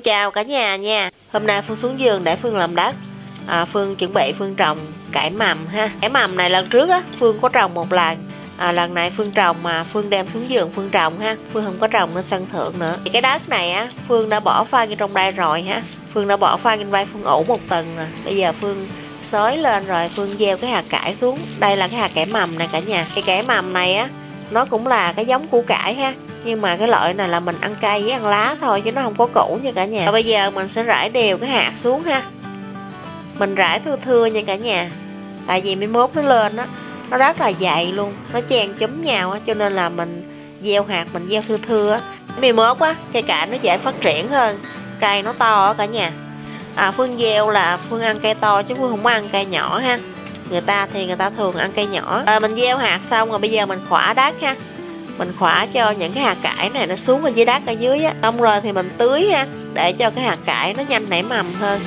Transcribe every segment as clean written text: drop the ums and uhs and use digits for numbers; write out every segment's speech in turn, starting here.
chào cả nhà nha. Hôm nay Phương xuống vườn để Phương làm đất. Phương chuẩn bị Phương trồng cải mầm ha. Cải mầm này lần trước á Phương có trồng một lần. Lần này Phương trồng mà Phương đem xuống vườn Phương trồng ha. Phương không có trồng lên sân thượng nữa. Thì cái đất này á Phương đã bỏ phân vô trong đây rồi ha. Phương đã bỏ phân trong đây, Phương ủ một tuần rồi. Bây giờ Phương xới lên rồi Phương gieo cái hạt cải xuống. Đây là cái hạt cải mầm này cả nhà. Cái cải mầm này á nó cũng là cái giống củ cải ha, nhưng mà cái loại này là mình ăn cây với ăn lá thôi chứ nó không có củ nha cả nhà. Và bây giờ mình sẽ rải đều cái hạt xuống ha. Mình rải thưa thưa nha cả nhà. Tại vì mai mốt nó lên á nó rất là dày luôn, nó chen chúm nhau á, cho nên là mình gieo hạt mình gieo thưa thưa á. Mai mốt á cây cải nó dễ phát triển hơn, cây nó to á cả nhà. Phương gieo là Phương ăn cây to chứ Phương không có ăn cây nhỏ ha. Người ta thì người ta thường ăn cây nhỏ. Mình gieo hạt xong rồi bây giờ mình khỏa đất ha. Mình khỏa cho những cái hạt cải này nó xuống ở dưới đất ở dưới á. Xong rồi thì mình tưới ha, để cho cái hạt cải nó nhanh nảy mầm hơn.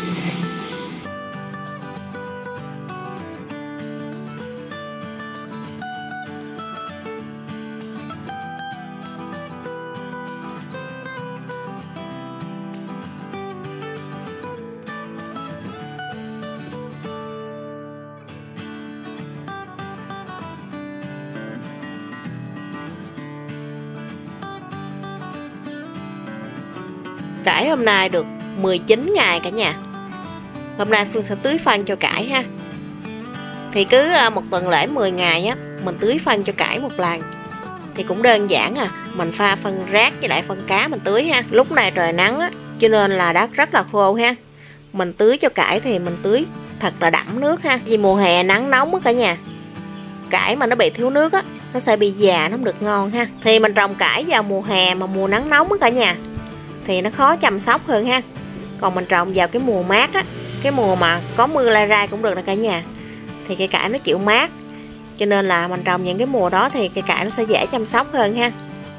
Cải hôm nay được 19 ngày cả nhà. Hôm nay Phương sẽ tưới phân cho cải ha. Thì cứ một tuần lễ 10 ngày á mình tưới phân cho cải một lần. Thì cũng đơn giản mình pha phân rác với lại phân cá mình tưới ha. Lúc này trời nắng á cho nên là đất rất là khô ha. Mình tưới cho cải thì mình tưới thật là đẫm nước ha. Vì mùa hè nắng nóng á cả nhà. Cải mà nó bị thiếu nước á nó sẽ bị già, nó không được ngon ha. Thì mình trồng cải vào mùa hè mà mùa nắng nóng á cả nhà thì nó khó chăm sóc hơn ha. Còn mình trồng vào cái mùa mát á, cái mùa mà có mưa lai rai cũng được nè cả nhà, thì cây cải nó chịu mát, cho nên là mình trồng những cái mùa đó thì cây cải nó sẽ dễ chăm sóc hơn ha.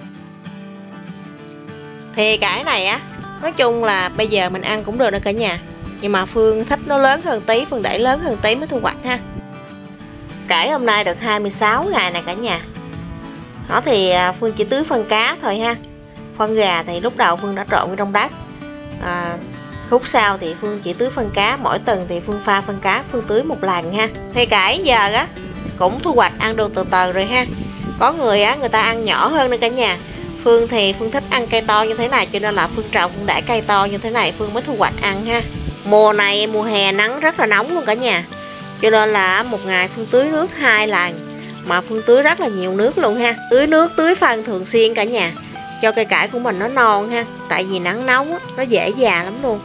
Thì cải này á nói chung là bây giờ mình ăn cũng được nè cả nhà, nhưng mà Phương thích nó lớn hơn tí, Phương để lớn hơn tí mới thu hoạch ha. Cải hôm nay được 26 ngày nè cả nhà. Đó thì Phương chỉ tưới phân cá thôi ha. Phân gà thì lúc đầu Phương đã trộn trong đất. Khúc sau thì Phương chỉ tưới phân cá. Mỗi tuần thì Phương pha phân cá Phương tưới một lần ha. Thì cải giờ á cũng thu hoạch ăn được từ từ rồi ha. Có người á người ta ăn nhỏ hơn nữa cả nhà. Phương thì Phương thích ăn cây to như thế này, cho nên là Phương trồng Phương để cây to như thế này Phương mới thu hoạch ăn ha. Mùa này mùa hè nắng rất là nóng luôn cả nhà, cho nên là một ngày Phương tưới nước 2 lần. Mà Phương tưới rất là nhiều nước luôn ha. Tưới nước tưới phân thường xuyên cả nhà, cho cây cải của mình nó non ha. Tại vì nắng nóng á, nó dễ già lắm luôn.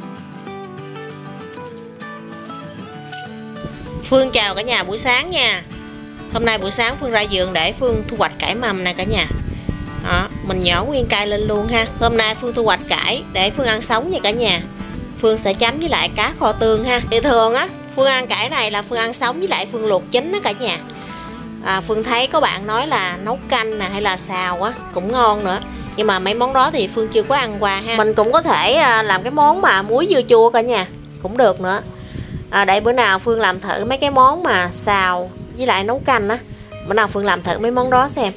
Phương chào cả nhà buổi sáng nha. Hôm nay buổi sáng Phương ra vườn để Phương thu hoạch cải mầm nè cả nhà. Mình nhỏ nguyên cây lên luôn ha. Hôm nay Phương thu hoạch cải để Phương ăn sống nha cả nhà. Phương sẽ chấm với lại cá kho tương ha. Thì thường á Phương ăn cải này là Phương ăn sống với lại Phương luộc chín đó cả nhà. Phương thấy có bạn nói là nấu canh nè hay là xào á cũng ngon nữa, nhưng mà mấy món đó thì Phương chưa có ăn qua ha. Mình cũng có thể làm cái món mà muối dưa chua cả nhà cũng được nữa. Để bữa nào Phương làm thử mấy cái món mà xào với lại nấu canh á. Bữa nào Phương làm thử mấy món đó xem.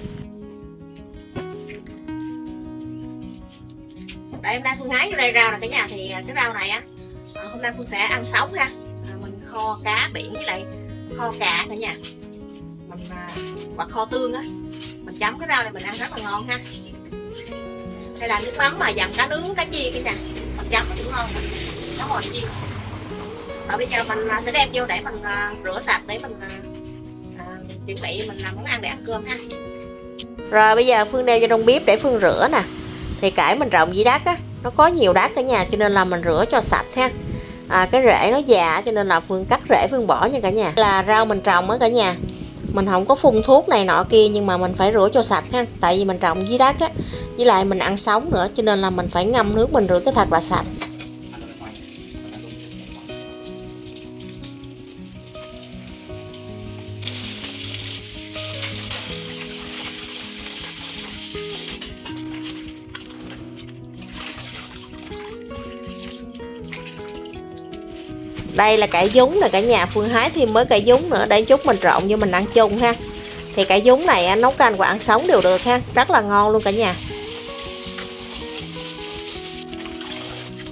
Đây hôm nay Phương hái vô đây rau nè cả nhà. Thì cái rau này á hôm nay Phương sẽ ăn sống ha. Mình kho cá biển với lại kho cà cả nhà. Mình hoặc kho tương á, mình chấm cái rau này mình ăn rất là ngon ha. Đây là nước mắm mà dặm cá nướng cá chiên cả nhà, mình chấm nó cũng ngon, cá hồi chiên. Rồi bây giờ mình sẽ đem vô để mình rửa sạch để mình chuẩn bị mình làm món ăn để ăn cơm ha. Rồi bây giờ Phương đem vô trong bếp để Phương rửa nè. Thì cải mình trồng dưới đất á, nó có nhiều đất cả nhà, cho nên là mình rửa cho sạch ha. Cái rễ nó già cho nên là Phương cắt rễ Phương bỏ nha cả nhà. Là rau mình trồng á cả nhà, mình không có phun thuốc này nọ kia, nhưng mà mình phải rửa cho sạch ha. Tại vì mình trồng dưới đất á, với lại mình ăn sống nữa, cho nên là mình phải ngâm nước mình rửa cái thật là sạch. Đây là cải dúng nè cả nhà. Phương hái thêm mới cải dúng nữa để chút mình trộn vô mình ăn chung ha. Thì cải dúng này nấu canh hoặc ăn sống đều được ha, rất là ngon luôn cả nhà.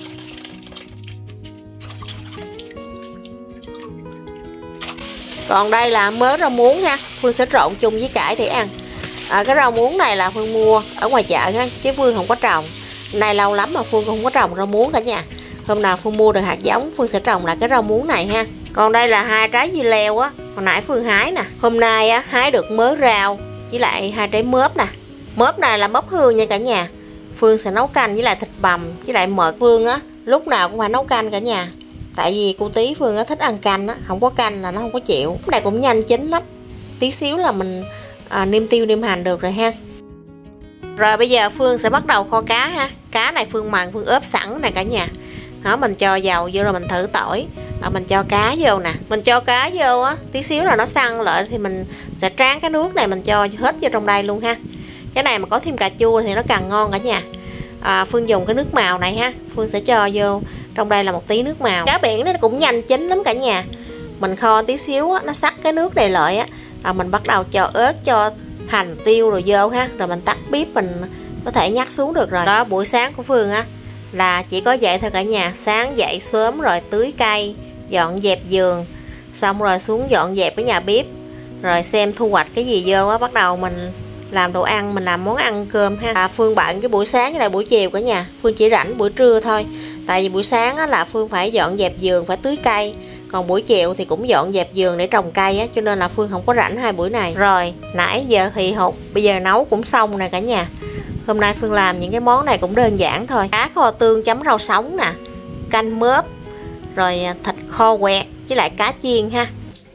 Còn đây là mớ rau muống ha, Phương sẽ trộn chung với cải để ăn. Cái rau muống này là Phương mua ở ngoài chợ ha, chứ Phương không có trồng. Nay lâu lắm mà Phương không có trồng rau muống cả nhà. Hôm nào Phương mua được hạt giống, Phương sẽ trồng lại cái rau muống này ha. Còn đây là 2 trái dưa leo á, hồi nãy Phương hái nè. Hôm nay á, hái được mớ rau với lại 2 trái mớp nè. Mớp này là mớp hương nha cả nhà. Phương sẽ nấu canh với lại thịt bằm với lại mật. Phương á, lúc nào cũng phải nấu canh cả nhà. Tại vì cô tí Phương á, thích ăn canh á, không có canh là nó không có chịu. Cái này cũng nhanh chín lắm. Tí xíu là mình nêm tiêu nêm hành được rồi ha. Rồi bây giờ Phương sẽ bắt đầu kho cá ha. Cá này Phương mần, Phương ướp sẵn này cả nhà. Đó, mình cho dầu vô rồi mình thử tỏi. Mình cho cá vô nè. Mình cho cá vô á, tí xíu là nó săn lại thì mình sẽ tráng cái nước này mình cho hết vô trong đây luôn ha. Cái này mà có thêm cà chua thì nó càng ngon cả nhà. Phương dùng cái nước màu này ha. Phương sẽ cho vô trong đây là một tí nước màu. Cá biển nó cũng nhanh chín lắm cả nhà. Mình kho tí xíu á, nó sắc cái nước này lại á, mình bắt đầu cho ớt, cho hành tiêu rồi vô ha. Rồi mình tắt bếp, mình có thể nhắc xuống được rồi. Đó, buổi sáng của Phương á là chỉ có vậy thôi cả nhà. Sáng dậy sớm rồi tưới cây, dọn dẹp vườn, xong rồi xuống dọn dẹp cái nhà bếp, rồi xem thu hoạch cái gì vô á, bắt đầu mình làm đồ ăn, mình làm món ăn cơm ha. Phương bận cái buổi sáng với lại buổi chiều cả nhà. Phương chỉ rảnh buổi trưa thôi. Tại vì buổi sáng á, là Phương phải dọn dẹp vườn, phải tưới cây. Còn buổi chiều thì cũng dọn dẹp vườn để trồng cây á, cho nên là Phương không có rảnh 2 buổi này. Rồi, nãy giờ thì hụt, bây giờ nấu cũng xong nè cả nhà. Hôm nay Phương làm những cái món này cũng đơn giản thôi. Cá kho tương chấm rau sống nè, canh mớp, rồi thịt kho quẹt với lại cá chiên ha.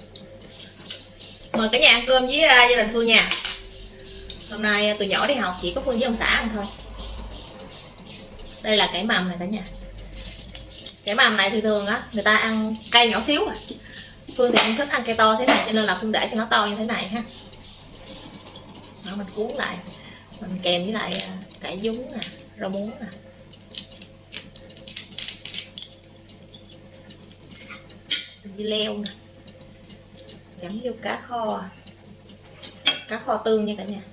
Mời cả nhà ăn cơm với gia đình Phương nha. Hôm nay tụi nhỏ đi học, chỉ có Phương với ông xã ăn thôi. Đây là cải mầm này cả nhà. Cải mầm này thì thường á người ta ăn cây nhỏ xíu à. Phương thì không thích ăn cây to thế này, cho nên là Phương để cho nó to như thế này ha. Đó, mình cuốn lại, mình kèm với lại cải dúng nè, rau muống nè. Dưa leo nè, chấm vô cá kho tương nha cả nhà.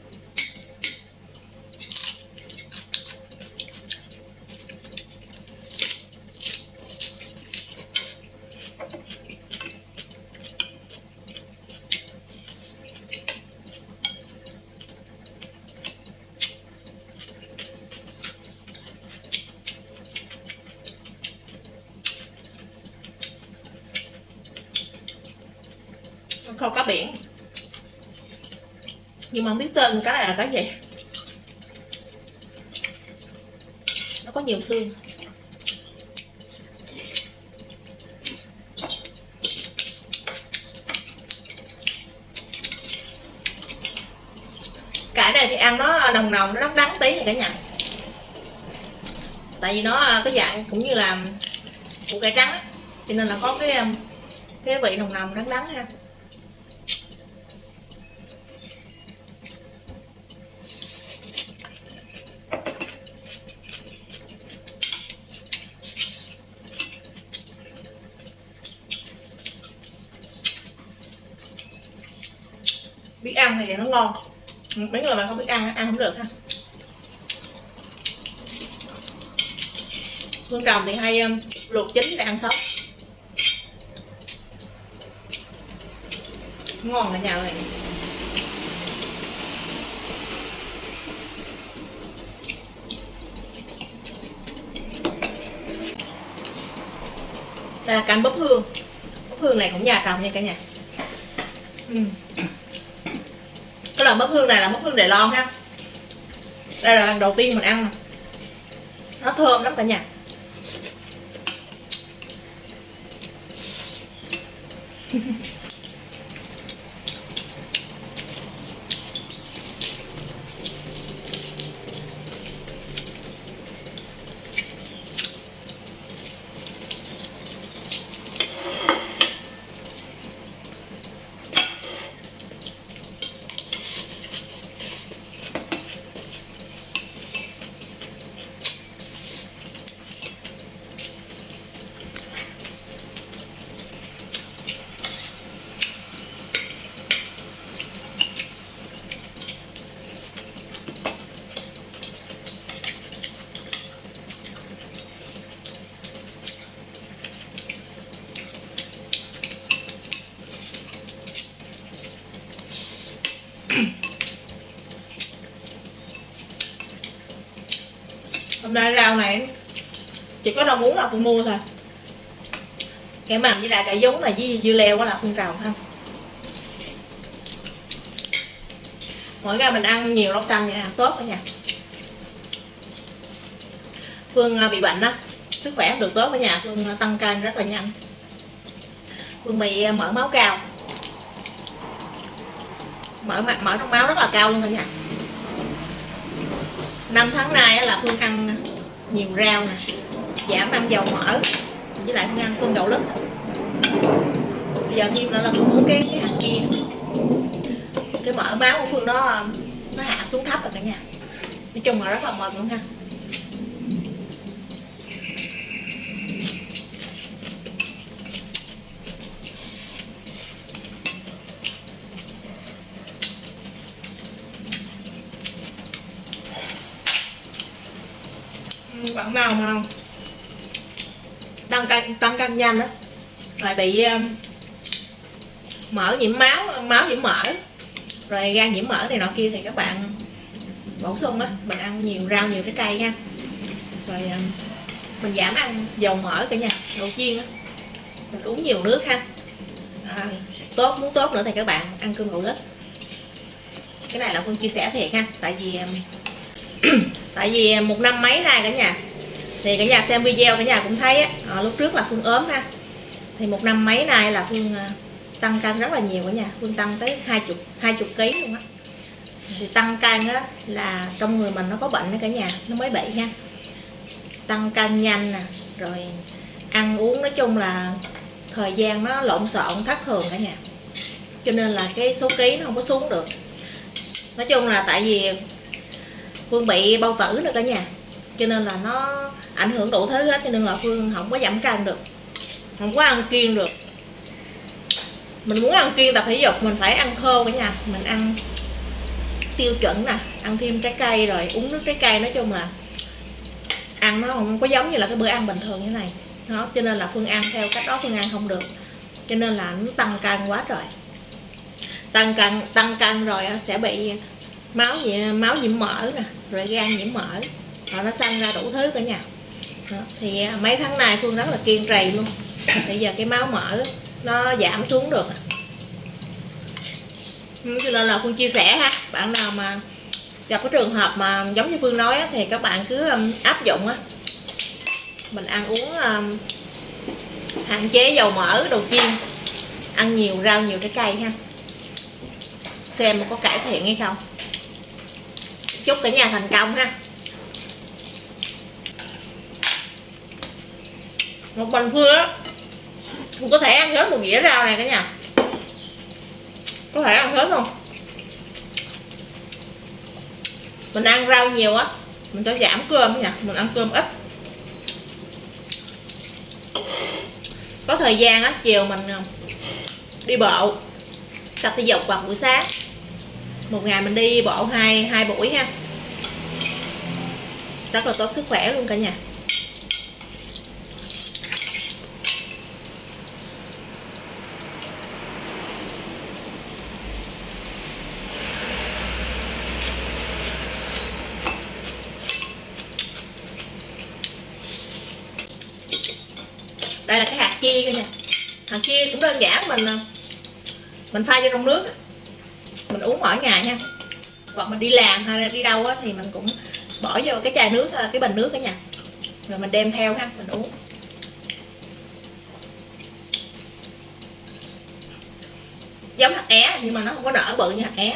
Kho cá biển, nhưng mà không biết tên cá này là cái gì. Nó có nhiều xương. Cải này thì ăn nó nồng nồng, nó đắng tí nha cả nhà. Tại vì nó cái dạng cũng như là củ cải trắng á, cho nên là có cái vị nồng nồng đắng đắng ha. Biết ăn thì nó ngon, mấy người mà không biết ăn không được ha. Phương trồng thì hay luộc chín để ăn sống, ngon cả nhà này. Đây là canh búp hương. Búp hương này cũng nhà trồng nha cả nhà. Cái loại bắp hương này là bắp hương Đài Loan ha. Đây là lần đầu tiên mình ăn nè. Nó thơm lắm cả nhà. Hôm nay rau này chỉ có rau muống là Phương mua thôi. Cái mầm với lại cải giống này với dưa leo là Phương trồng ha. Mỗi ngày mình ăn nhiều rau xanh vậy nè, tốt cả nhà. Phương bị bệnh đó, sức khỏe không được tốt ở nhà, Phương tăng cân rất là nhanh. Phương bị mỡ máu cao, mỡ trong máu rất là cao luôn cả nhà. 5 tháng nay là Phương ăn nhiều rau nè, giảm ăn dầu mỡ, với lại Phương ăn cơm đậu lứt. Bây giờ thêm nữa là Phương uống cái hạt kia, cái mỡ máu của Phương nó hạ xuống thấp rồi cả nhà. Nói chung là rất là mệt luôn ha. Bạn nào mà tăng cân nhanh đó, rồi bị mỡ nhiễm máu nhiễm mỡ, rồi gan nhiễm mỡ này nọ kia, thì các bạn bổ sung á, mình ăn nhiều rau nhiều trái cây nha, rồi mình giảm ăn dầu mỡ cả nhà, đồ chiên á, mình uống nhiều nước ha. Muốn tốt nữa thì các bạn ăn cơm đậu lứt. Cái này là Phương chia sẻ thiệt ha, tại vì một năm mấy nay cả nhà, thì cả nhà xem video cả nhà cũng thấy á, lúc trước là Phương ốm ha, thì một năm mấy nay là Phương tăng cân rất là nhiều cả nhà. Phương tăng tới 20 kg luôn á. Thì tăng cân á là trong người mình nó có bệnh đó cả nhà, nó mới bị ha. Tăng cân nhanh nè, rồi ăn uống nói chung là thời gian nó lộn xộn thất thường cả nhà, cho nên là cái số ký nó không có xuống được. Nói chung là tại vì Phương bị bao tử nữa cả nhà, cho nên là nó ảnh hưởng đủ thứ hết, cho nên là Phương không có giảm cân được, không có ăn kiêng được. Mình muốn ăn kiêng tập thể dục mình phải ăn khô cả nhà, mình ăn tiêu chuẩn nè, ăn thêm trái cây rồi uống nước trái cây. Nói chung là ăn nó không có giống như là cái bữa ăn bình thường như thế này đó, cho nên là Phương ăn theo cách đó Phương ăn không được, cho nên là nó tăng cân quá rồi. Tăng cân rồi sẽ bị máu nhiễm mỡ nè, rồi gan nhiễm mỡ, rồi nó sanh ra đủ thứ cả nhà đó. Thì mấy tháng nay Phương rất là kiên trì luôn, bây giờ cái máu mỡ nó giảm xuống được, cho nên là Phương chia sẻ ha. Bạn nào mà gặp cái trường hợp mà giống như Phương nói á, thì các bạn cứ áp dụng á, mình ăn uống hạn chế dầu mỡ, đồ chiên, ăn nhiều rau nhiều trái cây ha, xem có cải thiện hay không. Chúc cả nhà thành công ha. Một mình Phương á, Phương có thể ăn hết một dĩa rau này cả nhà, có thể ăn hết luôn. Mình ăn rau nhiều á, mình sẽ giảm cơm nha, mình ăn cơm ít. Có thời gian á, chiều mình đi bộ tập thể dục vào buổi sáng, một ngày mình đi bộ hai buổi ha, rất là tốt sức khỏe luôn cả nhà. Đây là cái hạt chia cả nhà. Hạt chia cũng đơn giản, mình pha vô trong nước, mình uống mỗi ngày nha. Hoặc mình đi làm hay đi đâu á, thì mình cũng bỏ vô cái chai nước, cái bình nước cả nhà, rồi mình đem theo ha, mình uống. Giống hạt é nhưng mà nó không có nở bự như hạt é.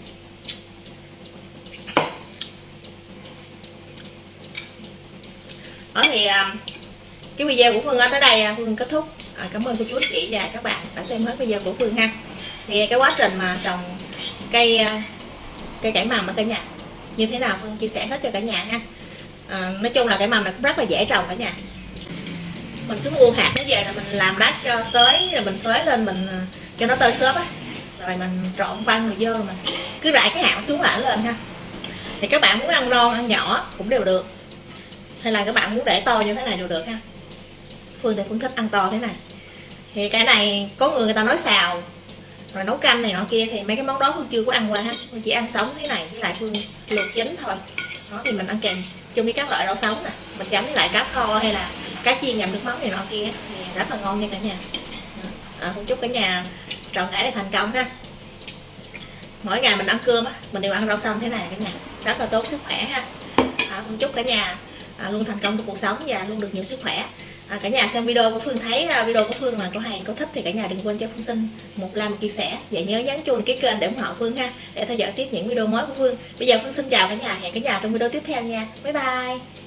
Đó thì cái video của Phương tới đây Phương kết thúc. Cảm ơn cô chú chị và các bạn đã xem hết video của Phương ha. Thì cái quá trình mà trồng cây cải mầm ở cả nhà như thế nào Phương chia sẻ hết cho cả nhà ha. Nói chung là cải mầm này cũng rất là dễ trồng cả nhà. Mình cứ mua hạt nó về là mình làm đất cho xới, rồi mình xới lên, mình cho nó tơi xốp á, rồi mình trộn phân rồi vô, rồi mình cứ rải cái hạt xuống lại lên ha. Thì các bạn muốn ăn non ăn nhỏ cũng đều được, hay là các bạn muốn để to như thế này đều được ha. Phương thì Phương thích ăn to thế này. Thì cái này có người ta nói xào rồi nấu canh này nọ kia, thì mấy cái món đó Phương chưa có ăn qua ha. Phương chỉ ăn sống thế này, với lại Phương luộc chín thôi. Đó, thì mình ăn kèm chung với các loại rau sống nè, mình chấm với lại cá kho hay là cá chiên nhầm nước mắm này nọ kia thì rất là ngon nha cả nhà. Cũng chúc cả nhà trọn rãi để thành công ha. Mỗi ngày mình ăn cơm á, mình đều ăn rau xanh thế này cả nhà, rất là tốt sức khỏe ha. Cũng chúc cả nhà luôn thành công trong cuộc sống và luôn được nhiều sức khỏe. Cả nhà xem video của Phương thấy video của Phương mà có hay có thích thì cả nhà đừng quên cho Phương xin một like, một chia sẻ và nhớ nhấn chuông đăng ký kênh để ủng hộ Phương ha, để theo dõi tiếp những video mới của Phương. Bây giờ Phương xin chào cả nhà, hẹn cả nhà trong video tiếp theo nha. Bye bye.